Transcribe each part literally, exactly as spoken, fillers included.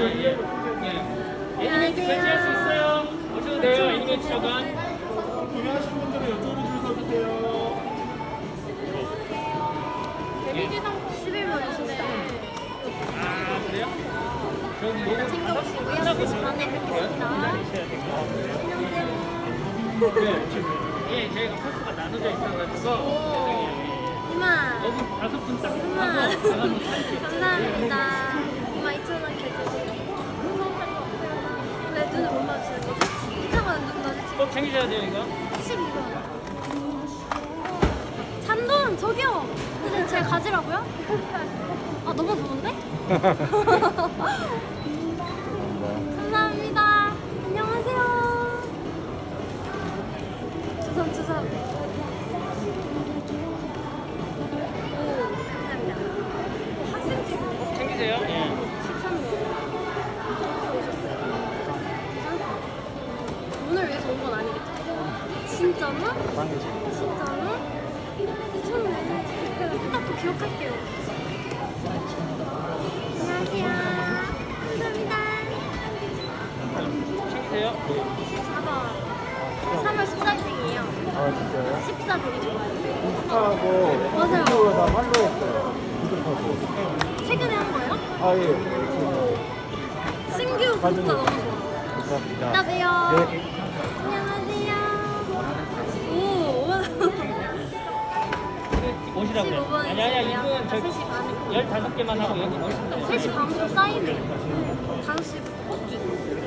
예. 예. 애니메이트 결제할 수 있어요. 오셔도 돼요. 애니메이트 저건. 구매하시는 분들은 이쪽으로 줄 서주세요. 데미지 상품 십일 만이시네. 아, 그래요? 저기 요거 챙겨보시고요. 끝나고 십 시 반에 뵙겠습니다. 기다리셔야 돼요. 예, 저희가 코스가 나눠져 있어가지고 이만. 여기 다섯 분 딱 이만. 하고 나가면 살게요. 감사합니다. 이만 이천 원 결제. 왜 눈을 못 마주치는 거지? 이상한 눈 마주치고. 꼭 챙기셔야 돼요, 이거. 십이 번. 잔돈 저기요. 근데 제가 가지라고요? 아 너무 좋은데? 감사합니다. 안녕하세요. 주섬 주섬. 오 감사합니다. 오, 학생 친구. 꼭 챙기세요. 예. 십삼 번. 오늘 위해서 온 건 아니겠죠? 진짜로? 진짜로? 미쳤네. 딱 또 기억할게요. 안녕하세요. 감사합니다. 챙기세요. 십사 번. 삼월 십사일생이에요. 아, 진짜요? 십사 되게 좋아해요. 인스타하고 맞아요. 유튜브에 다 팔로우했어요. 구독하고. 최근에 한 거예요? 아, 예. 신규 구독자 너무 좋아. 감사합니다. 이따 봬요. 네. 안녕하세요. 오. 오시라고 십오 그래. 번 아니, 아니, 이건 세 저 시 반에. 열다섯 개만 하고 여기 오시면 돼요. 세 시 반부터 사인해. 다섯 시 뽑기.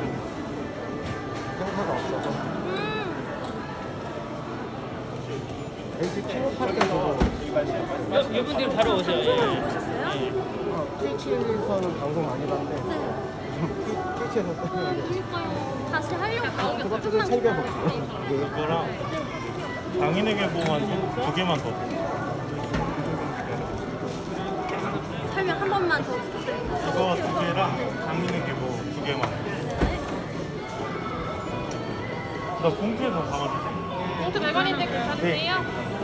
행사가 없어서. 음. 엘지 취업할 때도 여, 이분들 바로 오세요. 방송을 예. 보셨어요? 트위치에서는 방송 많이 봤는데 네. 트위치에서 아, 뜨는데 그러니까요. 다시 하려고 그것도 좀 좀만 챙겨볼게요. 기다려주세요. 네. 이거랑 장인에게 보호한 두, 두 개만 더. 설명 한 번만 더 부탁드립니다. 이거 두 개랑 장인에게 보두 개만. 나 봉투에서 담아주세요. 봉투 백 원인데 괜찮으세요?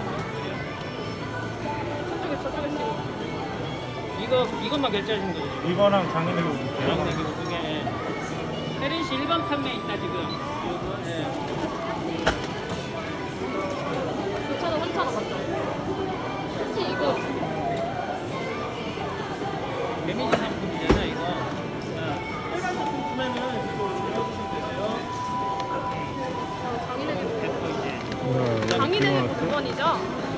저쪽에 저쪽에 지금 이거 이것만 결제하신 거죠? 이거랑 장인에게 보두 개랑. 여기 두 개. 혜린 씨 일반 판매 있다 지금. 요거 예. 이천 원, 삼천 원 맞죠? 혹시 이거 데미지 상품이잖아 이거. 일반 제품 구매는 이쪽으로 줄여주시면 되세요. 장인에게 됐고 이제. 장인에게 두 번이죠?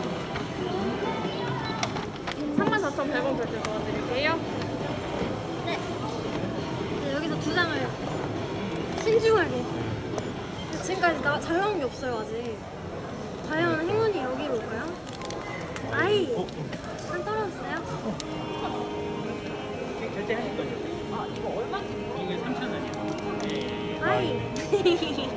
삼만 사천백 원 결제 도와드릴게요. 네. 네. 여기서 두 장을 신중하게. 지금까지 나, 잘 나온 게 없어요 아직. 과연 행운이 여기로 올까요? 아이! 한 떨어졌어요? 결제하신 거죠? 아 이거 얼마? 이거 삼천 원이요. 예. 아이!